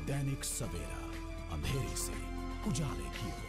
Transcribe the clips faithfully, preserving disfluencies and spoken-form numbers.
दैनिक सवेरा, अंधेरे से उजाले की ओर।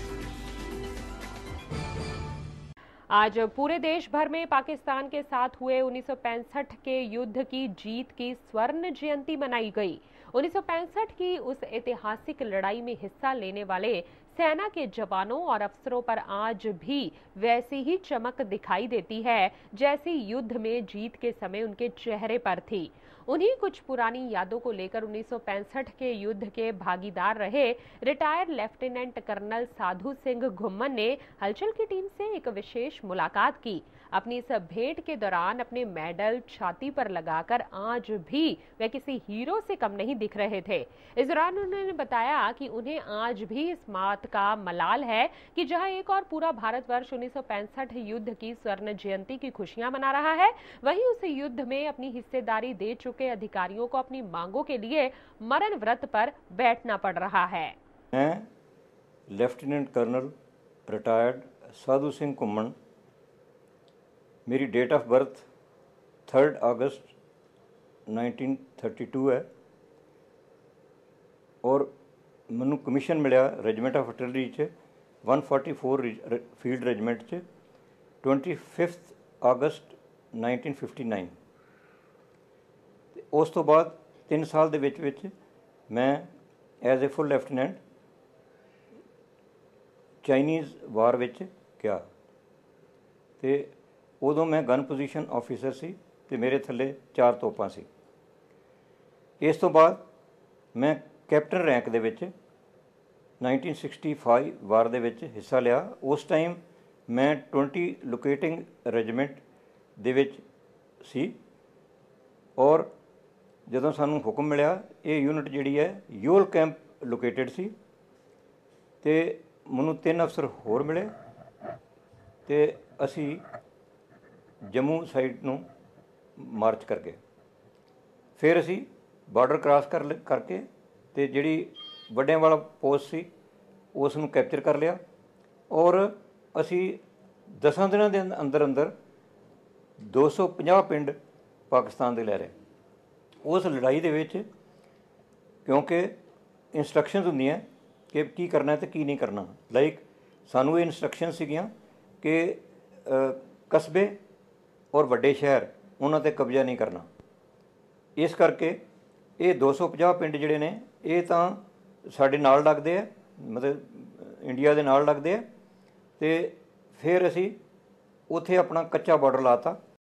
आज पूरे देश भर में पाकिस्तान के साथ हुए उन्नीस सौ पैंसठ के युद्ध की जीत की स्वर्ण जयंती मनाई गई। उन्नीस सौ पैंसठ की उस ऐतिहासिक लड़ाई में हिस्सा लेने वाले सेना के जवानों और अफसरों पर आज भी वैसी ही चमक दिखाई देती है जैसी युद्ध में जीत के समय उनके चेहरे पर थी। उन्हीं कुछ पुरानी यादों को लेकर उन्नीस सौ पैंसठ के युद्ध के भागीदार रहे retired lieutenant colonel Sadhu Singh Ghumman ने हलचल की टीम से एक विशेष मुलाकात की। अपनी इस भेंट के दौरान अपने मेडल छाती पर लगाकर आज भी वे किसी हीरो से कम नहीं दिख रहे थे। इस दौरान उन्होंने बताया कि उन्हें आज भी इस बात का मलाल है कि जहां एक और पूरा भारतवर्ष उन्नीस सौ पैंसठ युद्ध की स्वर्ण जयंती की खुशियां मना रहा है, वहीं उस युद्ध में अपनी हिस्सेदारी दे चुके अधिकारियों को अपनी मांगों के लिए मरण व्रत पर बैठना पड़ रहा है। मैं lieutenant colonel retired Sadhu Singh Ghumman, मेरी date of birth third August nineteen thirty two है और मैनू कमीशन मिले रेजिमेंट ऑफ आर्टिलरी च one forty four field regiment च twenty fifth August nineteen fifty nine. उस तो बाद तीन साल दे विच विच मैं as a full lieutenant Chinese war विच गया ते उदों मैं गन पोजीशन ऑफिसर सी ते मेरे थल्ले चार तोपां सी। इस तो बाद मैं कैप्टन रैंक दे विच नाइनटीन सिक्सटी फाइव वार दे विच हिस्सा लिया। उस टाइम मैं ट्वेंटी लोकेटिंग रेजिमेंट दे विच सी और जदों सानू हुक्म मिलिया ये यूनिट जिहड़ी है योल कैंप लोकेटेड सी ते मैनू तीन अफसर होर मिले ते असी जम्मू साइड नूं मार्च कर गए। फिर असी बार्डर क्रॉस कर करके ते जिहड़ी वड्डियां वाला पोस्ट सी उस नूं कैप्चर कर लिया और असी दसां दिनां दे अंदर अंदर दो सौ पचास पिंड पाकिस्तान दे लै रहे। उस लड़ाई दे विच क्योंकि इंस्ट्रक्शनस हुंदियां कि की करना ते की नहीं करना, लाइक सानू ये इंस्ट्रक्शन सीगियां कि कस्बे और वड्डे शहर उन्हां ते कब्जा नहीं करना। इस करके ये दो सौ पचास पिंड जिहड़े ने ये तां साडे नाल लगदे आ, मतलब इंडिया दे नाल लगदे आ ते फिर असी उत्थे अपना कच्चा बॉर्डर लाता